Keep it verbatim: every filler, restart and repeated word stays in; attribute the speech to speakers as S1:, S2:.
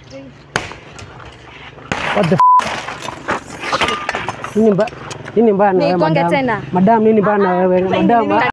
S1: What the f? Nini mbaya? Nini mbaya na wewe madam? Madam nini mbaya na wewe? Madam